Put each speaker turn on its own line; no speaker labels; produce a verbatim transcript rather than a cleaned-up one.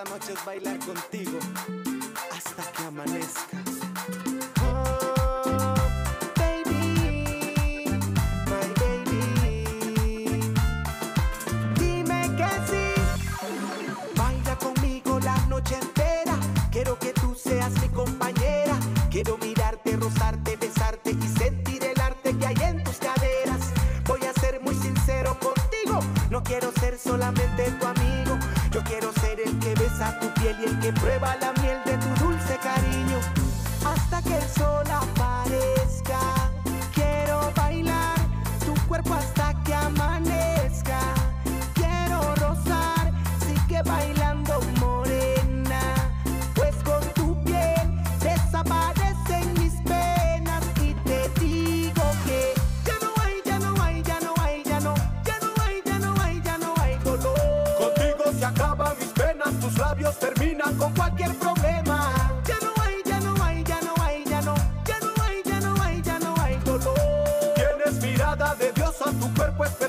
esta noche es bailar contigo hasta que amanezca.
Quiero que tú seas mi compañera. Quiero mirarte, rozarte, besarte y sentir el arte que hay en tus caderas. Voy a ser muy sincero contigo. No quiero ser solamente tu amigo. Yo quiero ser el que besa tu piel y el que prueba la miel de tu dulce cariño. Hasta que el sol aparezca. Quiero bailar tu cuerpo hasta que amanezca. Quiero rozar, sigue bailando morena. Pues con tu piel desaparecen mis penas. Y te digo que ya no hay, ya no hay, ya no hay, ya no. Ya no hay, ya no hay, ya no hay dolor.
Contigo se acaban mis penas, tus labios terminan con cualquier problema.
Ya no hay, ya no hay, ya no hay, ya no. Ya no hay, ya no hay, ya no hay dolor.
Tienes mirada de diosa, tu cuerpo es